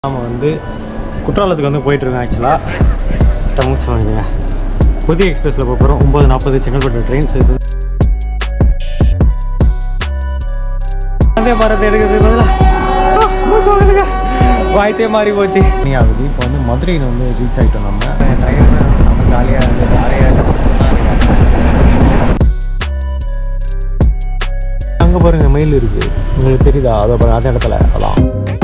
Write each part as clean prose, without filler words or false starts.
நாம வந்து குற்றாலத்துக்கு வந்து போயிட்டு இருக்கோம். ஆக்சுவலா டமுச்சு வாங்குங்க. புதிய எக்ஸ்பிரஸ்ல போறோம். 9:40 செங்கல்பட்டு ட்ரெயின். ஸோ இது வந்தே பாரத் எடுக்கிறது பதிலாக வாய்ஸே மாறி போச்சு. நீ ஆகுது. இப்போ வந்து மதுரையில் வந்து ரீச் ஆகிட்டோம். நம்ம ஜாலியாக அங்கே பாருங்க மெயில் இருக்குது. உங்களுக்கு தெரியுதா? அதை பாருங்க, அதே இடத்துல. அதான்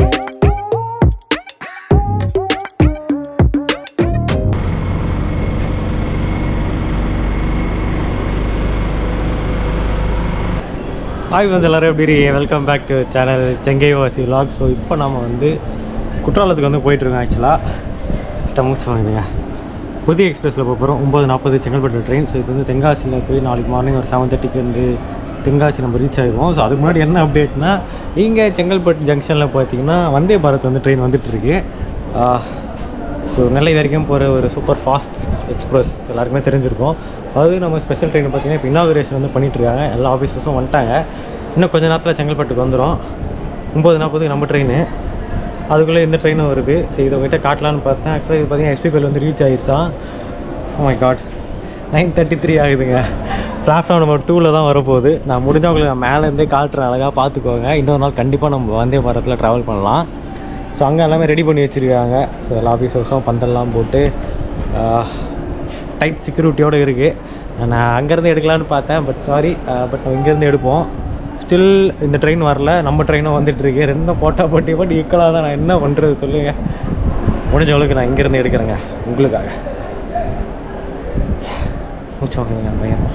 ஹாய் வந்து எல்லோரும் எப்படி இருக்கீங்க? Welcome back to channel Chengai Vaasi vlog. So இப்போ நம்ம வந்து குற்றாலத்துக்கு வந்து போயிட்டுருக்கோம். ஆக்சுவலாக டமுச்சு வாங்குங்க. புதிய எக்ஸ்பிரஸில் போகிறோம். 9:40 செங்கல்பட்டு ட்ரெயின். ஸோ இது வந்து தென்காசியில் போய் நாளைக்கு மார்னிங் ஒரு 7:30க்கு வந்து தென்காசி நம்ம ரீச் ஆகிடுவோம். ஸோ அதுக்கு முன்னாடி என்ன அப்டேட்னா, இங்கே செங்கல்பட்டு ஜங்ஷனில் பார்த்தீங்கன்னா வந்தே பாரத் வந்து ட்ரெயின் வந்துட்டுருக்கு. ஸோ நெல்லை வரைக்கும் போகிற ஒரு சூப்பர் ஃபாஸ்ட் எக்ஸ்பிரஸ் எல்லாருக்குமே தெரிஞ்சிருக்கும். அது நம்ம ஸ்பெஷல் ட்ரெயின் பார்த்திங்கன்னா இப்போ இனாகுரேஷன் வந்து பண்ணிகிட்ருக்காங்க. எல்லா ஆஃபீஸர்ஸும் வந்துட்டாங்க. இன்னும் கொஞ்சம் நேரத்தில் செங்கல்பட்டுக்கு வந்துடும். 9:40 நம்ம ட்ரெயின். அதுக்குள்ளே இந்த ட்ரெயினும் வருது. சரி, இதை போய்ட்டு காட்டலான்னு பார்த்தேன். ஆக்சுவலாக இது பார்த்திங்கன்னா எஸ்பிபிஎல் வந்து ரீச் ஆகிடுச்சான். ஓ மை காட், 9:33 ஆகுதுங்க. பிளாட்ஃபார்ம் நம்பர் 2ல் தான் வரப்போகுது. நான் முடிஞ்சவங்களுக்கு நான் மேலேருந்தே காட்டுறேன், அழகாக பார்த்துக்கோங்க. இன்னொரு நாள் கண்டிப்பாக நம்ம வந்தே பாரத்தில் ட்ராவல் பண்ணலாம். ஸோ அங்கே எல்லாமே ரெடி பண்ணி வச்சுருக்காங்க. ஸோ எல்லா ஆஃபீஸர்ஸும் பந்தல்லாம் போட்டு டைட் செக்யூரிட்டியோடு இருக்குது. நான் அங்கேருந்து எடுக்கலான்னு பார்த்தேன். பட் சாரி, பட் நம்ம இங்கேருந்து எடுப்போம். ஸ்டில் இந்த ட்ரெயின் வரல, நம்ம ட்ரெயினும் வந்துட்டுருக்கு. ரெண்டும் போட்டி பட் ஈக்குவலாக தான். நான் என்ன பண்ணுறது சொல்லுங்கள். முடிஞ்ச அளவுக்கு நான் இங்கேருந்து எடுக்கிறேங்க உங்களுக்காக. மூச்சு வாங்குங்க பையன்.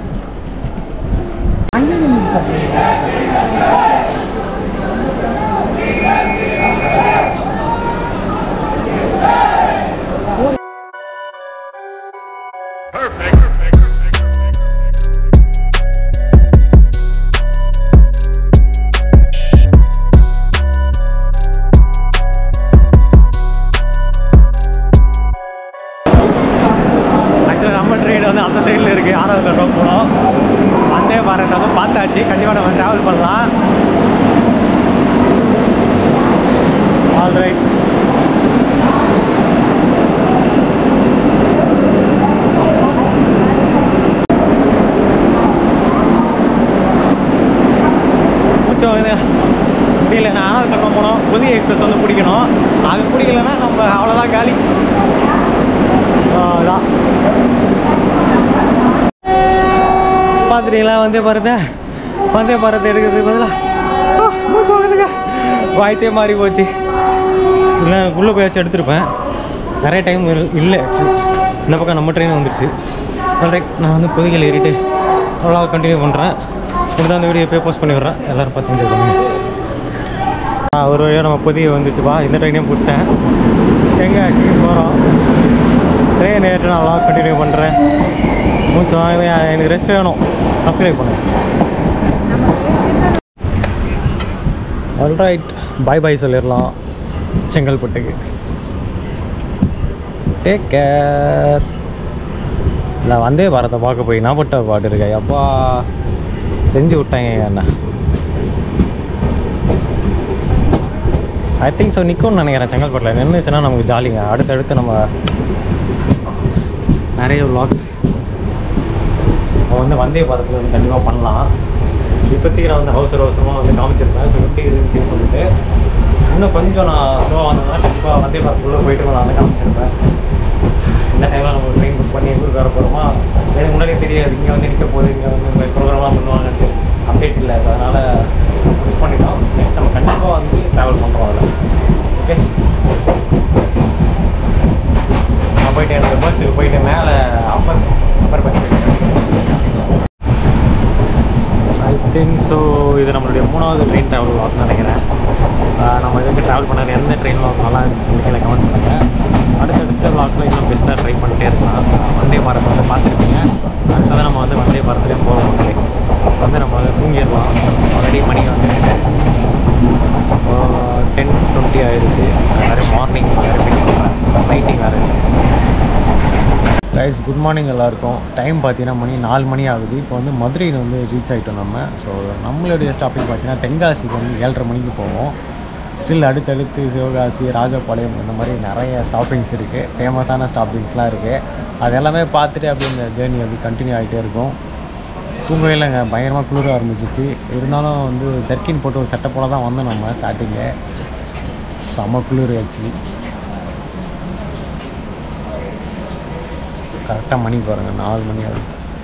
அந்த சைடில் இருக்குது. 6வது கட்டம் போனோம். வந்தே பாரத் வந்து பார்த்தாச்சு. கண்டிப்பாக நம்ம ட்ராவல் பண்ணலாம். All right. முடியல. நான் 6வது கட்டம் போனோம். புதிய எக்ஸ்பிரஸ் வந்து பிடிக்கணும். அது பிடிக்கலன்னா நம்ம அவ்வளோதான் காலி. அதான் பார்த்துட்டீங்களா? வந்தே பாரத் எடுக்கிறது பதிலாக வாய்ஸே மாறி போச்சு. இல்லை உள்ளே போயாச்சும் எடுத்துருப்பேன். நிறைய டைம் இல்லை. இந்த பக்கம் நம்ம ட்ரெயின் வந்துடுச்சு. ரைட், நான் வந்து பொதிகையில் ஏறிட்டு அவ்வளோ கண்டினியூ பண்ணுறேன். இப்படி அந்த வீடியோ போய் போஸ்ட் பண்ணி விட்றேன். எல்லோரும் பார்த்து என்ஜாய் பண்ணுங்க. ஒரு வழியாக நம்ம பொதிகை வந்துச்சுப்பா. இந்த ட்ரெயினையும் பிடிச்சிட்டேன். எங்கே போகிறோம்? ட்ரெயின் ஏறிட்டு நான் அவ்வளோ கண்டினியூ பண்ணுறேன். மூச்சு வாங்க. எனக்கு ரெஸ்ட் வேணும். சப்ஸ்கிரைப் பண்ணுங்க. ஆல்ரைட், பாய் பாய் சொல்லிடலாம் செங்கல்பட்டுக்கு. Take care. இல்லை வந்தே பாரத்தை பார்க்க போய் நான் பட்ட பாட்டு இருக்கேன். அப்பா செஞ்சு விட்டாங்க என்ன. ஐ திங்க் ஸோ நிற்கும்னு நினைக்கிறேன். செங்கல்பட்டில் நின்றுச்சுன்னா நமக்கு ஜாலிங்க. அடுத்தடுத்து நம்ம நிறைய vlogs வந்து வந்தே பாரத்தில் வந்து கண்டிப்பாக பண்ணலாம். இப்போதைக்கு நான் வந்து அவசரமாக வந்து காமிச்சிருப்பேன். ஸோ எப்படி இருந்துச்சுன்னு சொல்லிட்டு இன்னும் கொஞ்சம் நான் ஸ்லோவாக வந்ததுன்னா கண்டிப்பாக வந்தே பாரத்துக்குள்ளே போயிட்டு நான் வந்து காமிச்சிருப்பேன். இந்த டைமில் நம்ம ட்ரெயின் புக் பண்ணி ஊருக்கு வர போகிறோமா, எனக்கு முன்னாடியே தெரியாது. இங்கே வந்து நிற்க போகுது, இங்கே வந்து ப்ரோக்ராம்லாம் பண்ணுவாங்கன்ட்டு அப்டேட் இல்லை. அதனால் மிஸ் பண்ணிட்டோம். நெக்ஸ்ட் நம்ம கண்டிப்பாக வந்து ட்ராவல் பண்ணுறோம் அதில். ஓகே, நான் போயிட்டு எனக்கு பர்த்துக்கு போயிட்டு மேலே upper berth I think so. இது நம்மளுடைய 3வது ட்ரெயின் ட்ராவல் vlog நினைக்கிறேன். நம்ம இதுக்கு ட்ராவல் பண்ணது எந்த ட்ரெயின் vlog நல்லா இருந்துச்சு சொல்லி கீழே கமெண்ட் பண்ணுங்கள். அடுத்தடுத்த vlogல இன்னும் பெஸ்ட்டாக ட்ரை பண்ணிட்டே இருக்கலாம். வந்தே பாரத் வந்து பார்த்துருப்பீங்க. அடுத்தது நம்ம வந்து வந்தே பாரத்துலேயே போகிறோம். வந்து நம்ம வந்து தூங்கிடலாம். ஆல்ரெடி மணி வந்து 10:20 ஆயிடுச்சு. வேறு மார்னிங் வேறு பிக் பண்ணுறேன். நைட்டிங் வேறு. கைஸ் குட் மார்னிங் எல்லாருக்கும். டைம் பார்த்தீங்கன்னா மணி 4 மணி ஆகுது. இப்போ வந்து மதுரையில் வந்து ரீச் ஆகிட்டோம் நம்ம. ஸோ நம்மளுடைய ஸ்டாப்பிங் பார்த்தீங்கன்னா தென்காசிக்கு வந்து 7:30 மணிக்கு போவோம். ஸ்டில் அடுத்தடுத்து சிவகாசி, ராஜபாளையம் இந்த மாதிரி நிறைய ஸ்டாப்பிங்ஸ் இருக்குது, ஃபேமஸான ஸ்டாப்பிங்ஸ்லாம் இருக்குது. அது எல்லாமே பார்த்துட்டு அப்படி இந்த ஜேர்னி அப்படி கண்டினியூ ஆகிட்டே இருக்கும். தூங்கவே இல்லைங்க, பயங்கரமாக குளிர ஆரம்பிச்சிச்சு. இருந்தாலும் வந்து ஜர்க்கின் போட்டு ஒரு சட்டை போல தான் வந்தோம் நம்ம ஸ்டார்டிங்கில். செம்ம குளிர் ஆச்சு. கரெக்டாக மணி பாருங்கள், 4 மணி ஆகுது.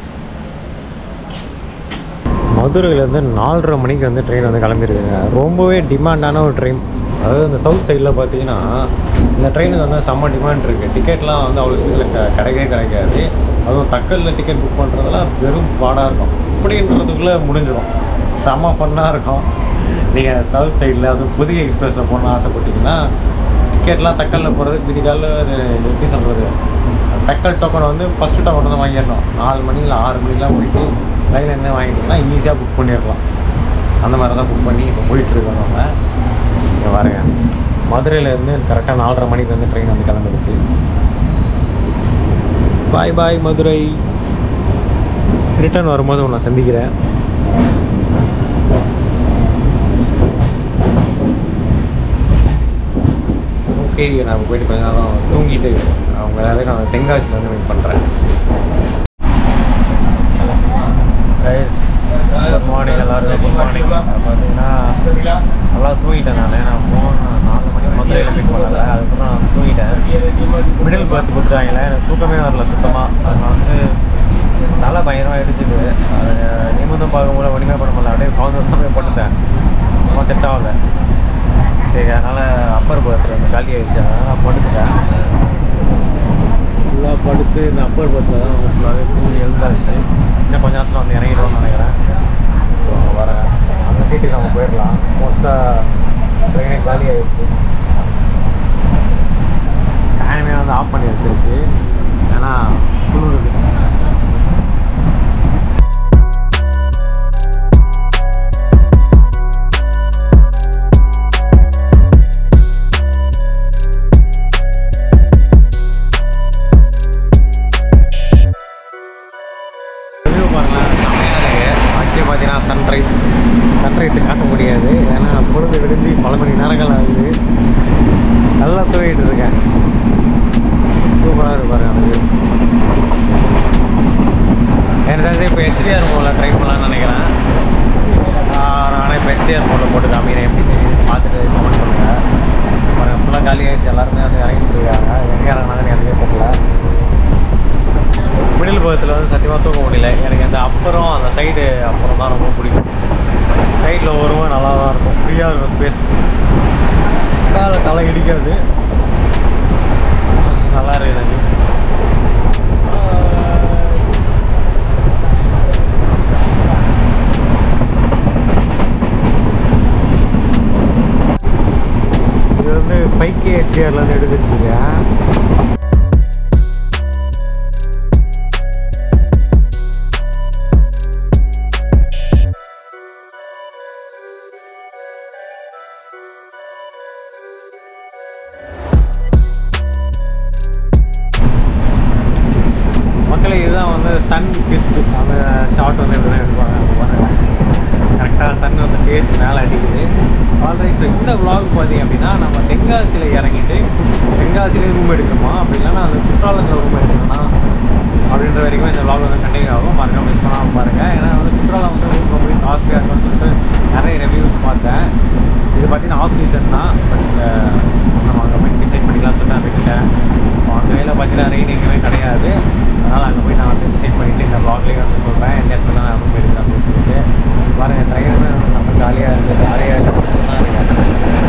மதுரையிலேருந்து 4:30 மணிக்கு வந்து ட்ரெயின் வந்து கிளம்பிருக்குங்க. ரொம்பவே டிமாண்டான ஒரு ட்ரெயின். அதாவது இந்த சவுத் சைடில் பார்த்தீங்கன்னா இந்த ட்ரெயினுக்கு வந்து செம்ம டிமாண்ட் இருக்குது. டிக்கெட்லாம் வந்து அவ்வளோ சீக்கிரம் கிடைக்காது. அதுவும் தக்கலில் டிக்கெட் புக் பண்ணுறதுலாம் வெறும் பாடாக இருக்கும். இப்படின்றதுக்குள்ளே முடிஞ்சிடும். செம்ம ஃபன்னாக இருக்கும். நீங்கள் சவுத் சைடில் அதுவும் பொதிகை எக்ஸ்பிரஸில் போகணுன்னு ஆசைப்பட்டீங்கன்னா டிக்கெட்லாம் தக்கலில் போகிறதுக்கு விதிகாலில் எப்படி சொல்கிறது, தக்கல் டோக்கன் வந்து ஃபஸ்ட்டு டோக்கன் வந்து வாங்கிடணும். 4 மணி இல்லை 6 மணிக்கெலாம் போயிட்டு லைனில் என்ன வாங்கிட்டிங்கன்னா ஈஸியாக புக் பண்ணிடலாம். அந்த மாதிரி தான் புக் பண்ணி இப்போ போயிட்டுருக்கோம் நம்ம. இங்கே பாருங்க, மதுரையிலேருந்து கரெக்டாக 4:30 மணிக்கு வந்து ட்ரெயின் வந்து கிளம்பிடுச்சு. பாய் பாய் மதுரை. ரிட்டர்ன் வரும்போது உன்னை சந்திக்கிறேன். ஓகே, நான் போயிட்டு கொஞ்ச நேரம் தூங்கிட்டு அவங்க எல்லாரும் நான் தென்காசியில் வந்து வெயிட் பண்ணுறேன். குட் மார்னிங் எல்லாருக்கும். Good morning. பார்த்தீங்கன்னா நல்லா தூங்கிட்டேன். நான் 4 மணிக்கு மதுரையில் மீட் பண்ணல. அதுக்கப்புறம் நான் தூங்கிட்டேன். மிடில் பர்த் கொடுத்தாங்களே, எனக்கு தூக்கமே வரல சுத்தமாக. அதில் வந்து நல்லா பயங்கரமாக அடிச்சுது. அது நிமிடம் பார்க்கும்போது ஒன்றுமே பண்ண முடியல. அப்படியே கவுந்து போட்டுட்டேன். சும்மா செட் ஆகலை. சரி, அதனால் அப்பர் பர்த் அந்த காலி ஆகிடுச்சு. அதனால் நான் படுத்துட்டேன். ஃபுல்லாக படுத்து இந்த அப்பர் பர்த்தில் தான் ஃபுல்லாகவே தூங்கி எழுந்தாச்சு. இன்னும் கொஞ்ச நேரத்தில் வந்து இறங்கிடுவோம்னு நினைக்கிறேன். ஸோ வரேன், அந்த சீட்டுக்கு நம்ம போயிடலாம். மோஸ்ட்டாக ட்ரெயினே காலி ஆகிடுச்சு. ஃபேனுமே வந்து ஆஃப் பண்ணி வச்சிருச்சு, ஏன்னா குளிருது. சன்ரைஸை காட்ட முடியாது, ஏன்னா பொழுது விடுந்து பல மணி நேரங்கள் ஆகுது. நல்லா தூங்கிட்டு இருக்கேன். சூப்பராக இருப்பாரு எனக்கு. எனக்கு இப்போ ஹெச்டிஆர் மோடில் ட்ரை பண்ணலான்னு நினைக்கிறேன். ஆனால் இப்போ ஹெச்டிஆர் மோடில் போட்டு காமிக்கிறேன். எப்படி தெரியுது பார்த்துட்டு கமெண்ட் பண்ணுங்கள். அப்புறம் ஃபுல்லாக காலி ஆகிடுச்சு. எல்லாருமே வந்து இறங்கிட்டு இருக்காங்க. எங்கே இறங்கினாங்கன்னு எனக்கே தெரியல. மிடில் பர்த்தில் வந்து சத்தியமாக தூக்க முடியல. எனக்கு அந்த அப்புறம் அந்த சைடு அப்புறம் தான் ரொம்ப பிடிக்கும். சைடில் வரும்போது நல்லா தான் இருக்கும், ஃப்ரீயாக இருக்கும் ஸ்பேஸ். தலை இடிக்காது, நல்லா இருக்குது. இது வந்து 5K HDRலேருந்து எடுத்துருக்கீங்க. இதுதான் வந்து சன் கிஸ்ட். அந்த ஷார்ட் வந்து இப்படி தான் எடுப்பாங்க. கரெக்டாக சன் வந்து ஃபேஸ் மேலே அடிக்குது. ஆல்ரைட். ஸோ இந்த விளாக் பார்த்தீங்க அப்படின்னா நம்ம தென்காசியில் இறங்கிட்டு தென்காசியிலே ரூம் எடுக்கணுமா, அப்படி இல்லைன்னா அந்த குற்றாலத்தில் ரூம் எடுக்கணும்னா அப்படின்ற வரைக்கும் இந்த விளாக் வந்து கண்டினியூ ஆகும். மறக்காம மிஸ் பண்ணாமல் பாருங்கள். ஏன்னா வந்து குற்றாலம் வந்து ரூம் ரொம்ப காஸ்ட்லியாக இருக்கும்னு சொல்லிட்டு நிறைய ரிவ்யூஸ் பார்த்தேன். இது பார்த்தீங்கன்னா ஆஃப் சீசன் தான், பட் நம்ம அங்கே போய் டிசைட் பண்ணிக்கலாம்னு சொல்லிட்டு நான் விட்டுட்டேன். அந்த வேலை பார்த்தீங்கன்னா ரெயின் எங்கேயுமே கிடையாது. அதனால் அங்கே போய் நான் வந்து டிசைட் பண்ணிவிட்டு இந்த வ்ளாக்லேயே வந்து சொல்கிறேன் எந்த இடத்துல நான் ரூம் எடுக்கிறேன் அப்படின்னு சொல்லிட்டு. பாருங்கள், ட்ரெயினுமே வந்து நம்ம ஜாலியாக இருக்குது. ஜாலியாக இருக்கேன்.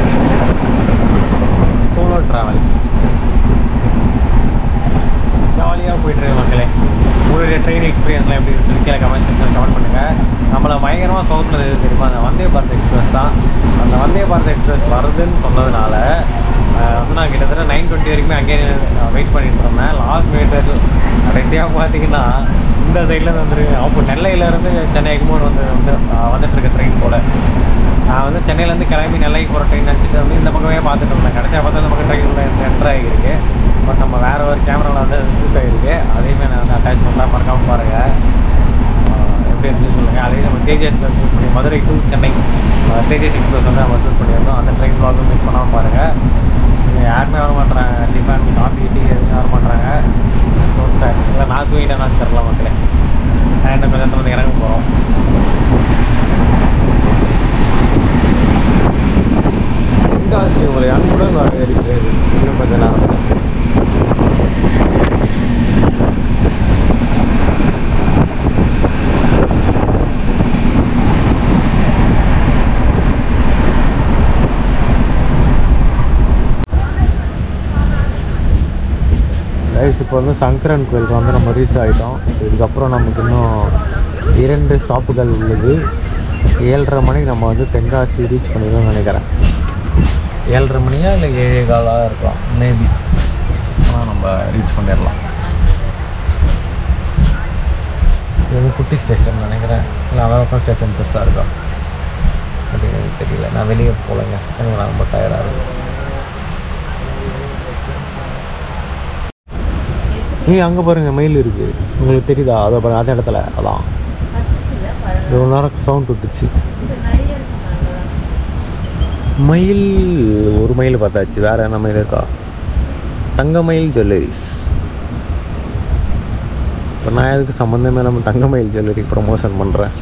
சோலோ ட்ராவல் ஜாலியாக போய்ட்டுருக்கு மக்களே. உங்களுடைய ட்ரெயின் எக்ஸ்பீரியன்ஸ்லாம் எப்படின்னு சொல்லி கீழே கமெண்ட் செக்ஷன் கமெண்ட் பண்ணுங்கள். நம்மளை பயங்கரமாக சொதப்பினது எது தெரியுமா, அந்த வந்தே பாரத் எக்ஸ்பிரஸ் தான். அந்த வந்தே பாரத் எக்ஸ்பிரஸ் வருதுன்னு சொன்னதுனால வந்து நான் கிட்டத்தட்ட 9:20 வரைக்குமே அங்கேயே வெயிட் பண்ணிட்டு இருந்தேன். லாஸ்ட் மினிட் கடைசியாக பார்த்தீங்கன்னா இந்த சைட்லேருந்து வந்துருக்கு. அப்போ நெல்லையிலேருந்து சென்னை எக்மோர் வந்துட்டு இருக்க ட்ரெயின் போல். நான் வந்து சென்னையிலேருந்து கிளம்பி நெல்லைக்கு போகிற ட்ரெயின் நினச்சிட்டு வந்து இந்த பக்கமே பார்த்துட்டு இருந்தேன். கடைசியாக பார்த்தா இந்த பக்கம் ட்ரெயின் உள்ள என்ட்ரு ஆகிருக்கு. பட் நம்ம வேறு ஒரு கேமராவில் வந்து ஷூட் ஆகிருக்கு. அதையுமே நான் வந்து அட்டாச் பண்ணலாம். மறக்காமல் பாருங்கள். எப்படி இருந்துச்சு சொல்லுங்கள். அதே நம்ம தேஜஸில் ஷூட் பண்ணி மதுரை டு சென்னை தேஜஸ் எக்ஸ்பிரஸ் வந்து நம்ம ஷூட் பண்ணியிருந்தோம். அந்த ட்ரெயின் வ்ளாகும் மிஸ் பண்ணாமல் பாருங்கள். இங்கே யாருமே வர மாட்டுறாங்க. டிஃபன் காஃபி டீ எதுவுமே வர மாட்டுறாங்க. சார் இல்லை நான் தூங்கிட்டேன்னு தெரில மக்களே. நான் என்ன கொஞ்சம் வந்து இறங்க போகிறோம். தென்காசி உங்களை அன்புடன் வரவேற்கிறது. இன்னும் கொஞ்சம் நேரம் இப்போ வந்து சங்கரன் கோயிலுக்கு வந்து நம்ம ரீச் ஆகிட்டோம். இதுக்கப்புறம் நமக்கு இன்னும் 2 ஸ்டாப்புகள் உள்ளது. 7:30 மணிக்கு நம்ம வந்து தென்காசி ரீச் பண்ணிடுவோம்னு நினைக்கிறேன். 7:30 மணியா இல்லை 7:15 இருக்கலாம் மேபி. ஆனால் நம்ம ரீச் பண்ணிடலாம். இது வந்து குட்டி ஸ்டேஷன் நினைக்கிறேன். இல்லை அதான் ஸ்டேஷன் பெருசாக இருக்கா அப்படின்னு தெரியல. நான் வெளியே போகலைங்க, எனக்கு நான் ரொம்ப டயர்டாக இருக்கும். அங்கே பாருங்கள் மயில் இருக்குது, உங்களுக்கு தெரியுதா? அதை பாருங்கள், அதே இடத்துல அதான் ஒரு நேரம் சவுண்ட் விட்டுச்சு. மயில் ஒரு மயில் பார்த்தாச்சு. வேறு என்ன மயில் இருக்கா? தங்க மயில் ஜுவல்லரிஸ். இப்போ நான் எதுக்கு சம்மந்தமே நம்ம தங்க மயில் ஜுவல்லரி ப்ரமோஷன் பண்ணுறேன்?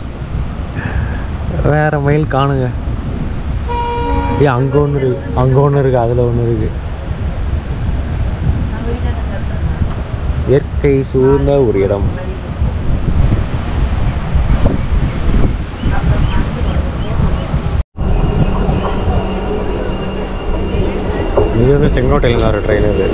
வேறு மயில் காணுங்க. அங்கே ஒன்று இருக்குது, அங்கே ஒன்று இருக்குது, அதில் ஒன்று இருக்குது. இயற்கை சூழ்ந்த ஒரு இடம். இது வந்து செங்கோட்டையில் வர ட்ரெயின். இது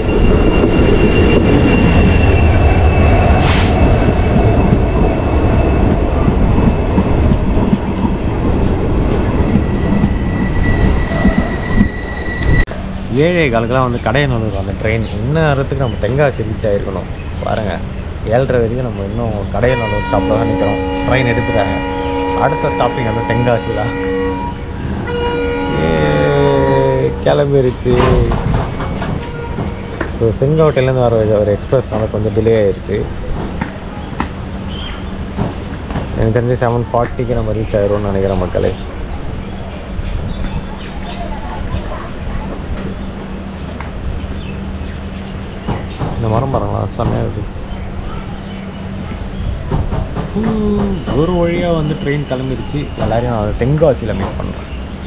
ஏழை காலக்கெலாம் வந்து கடையநல்லூர் அந்த ட்ரெயின். இன்னும் நேரத்துக்கு நம்ம தென்காசி ரீச் ஆகிருக்கணும். பாருங்கள், 7:30 வரைக்கும் நம்ம இன்னும் கடையநல்லூர் ஸ்டாப்பில் தான் நிற்கிறோம். ட்ரெயின் எடுத்துட்டாங்க. அடுத்த ஸ்டாப்பிங் வந்து தென்காசி தான். கிளம்பிருச்சு. ஸோ செங்கோட்டையிலேருந்து வர ஒரு எக்ஸ்பிரஸ்னால கொஞ்சம் டிலே ஆகிடுச்சு. எனக்கு தெரிஞ்சு 7:40க்கு நம்ம ரீச் ஆகிடும்னு நினைக்கிறேன் மக்களே. இந்த மரம் பாருங்களா, செம்மையாக இருக்குது. ஒரு வழியாக வந்து ட்ரெயின் கிளம்பிடுச்சு. எல்லாரையும் நான் தென்காசியில் மீட் பண்ணுறேன்.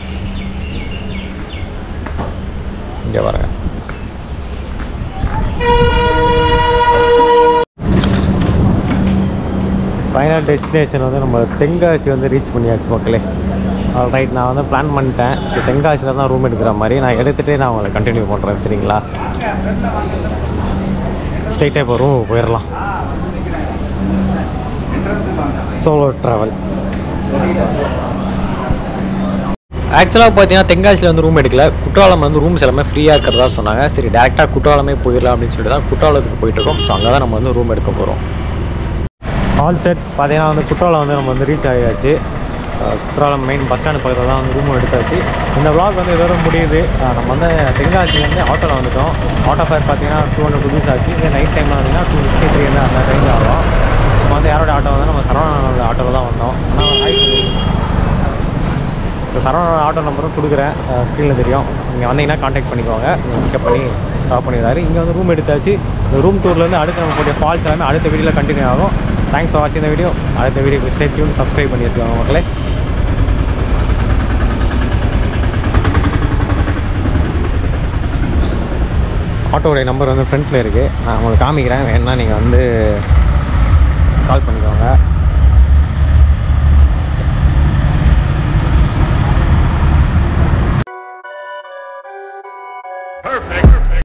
இங்கே வரேன். ஃபைனல் டெஸ்டினேஷன் வந்து நம்ம தென்காசி வந்து ரீச் பண்ணியாச்சு மக்களே. ரைட், நான் வந்து பிளான் பண்ணிட்டேன். ஸோ தென்காசியில் தான் ரூம் எடுக்கிற மாதிரி நான் எடுத்துகிட்டே நான் உங்களை கண்டினியூ பண்ணுறேன். சரிங்களா? ஸ்ட்ரைட்டாக இப்போ ரூம் போயிடலாம். Solo travel. ஆக்சுவலாக பார்த்தீங்கன்னா தென்காசியில் வந்து ரூம் எடுக்கல. குற்றாலம் வந்து ரூம்ஸ் எல்லாமே ஃப்ரீயாக இருக்கிறதா சொன்னாங்க. சரி, டேரெக்டாக குற்றாலமே போயிடலாம் அப்படின்னு சொல்லிட்டு தான் குற்றாலத்துக்கு போயிட்டுருக்கோம். ஸோ அங்கே தான் நம்ம வந்து ரூம் எடுக்க போகிறோம். ஆல் செட் பார்த்தீங்கன்னா வந்து குற்றாலம் வந்து நம்ம வந்து ரீச் ஆகியாச்சு. குற்றாலம் மெயின் பஸ் ஸ்டாண்டு பக்கத்தில் தான் வந்து ரூமும் எடுத்தாச்சு. இந்த vlog வந்து இதோட முடியுது. நம்ம வந்து தென்காசிலேருந்து ஆட்டோவில் வந்துட்டோம். ஆட்டோ ஃபேர் பார்த்தீங்கன்னா 200 rupees ஆச்சு. இதே நைட் டைமில் வந்தீங்கன்னா 253 அந்த டைமில் ஆகும். நம்ம வந்து யாரோட ஆட்டோ வந்து நம்ம சரவணனோட ஆட்டோவில் தான் வந்தோம். ஆனால் இப்போ சரவணனோட ஆட்டோ நம்பரும் கொடுக்குறேன், ஸ்க்ரீனில் தெரியும். நீங்கள் வந்தீங்கன்னா கான்டாக்ட் பண்ணிக்கோங்க. பிக்கப் பண்ணி ஸ்டாப் பண்ணிடுறாரு. இங்கே வந்து ரூம் எடுத்தாச்சு. இந்த ரூம் டூர்லேருந்து அடுத்து நம்ம போட்டிய ஃபால்ஸ் எல்லாமே அடுத்த வீடியோவில் கண்டினியூ ஆகும். தேங்க்ஸ் ஃபார் வாட்சிங் இந்த வீடியோ. அடுத்த வீடியோக்கு ஸ்டே டியூன், சப்ஸ்கிரைப் பண்ணி வச்சுக்கோங்க மக்களே. ஆட்டோடைய நம்பர் வந்து ஃப்ரண்ட்டில் இருக்குது. நான் உங்களுக்கு காமிக்கிறேன். வேணுன்னா நீங்கள் வந்து கால் பண்ணிக்கோங்க. Perfect.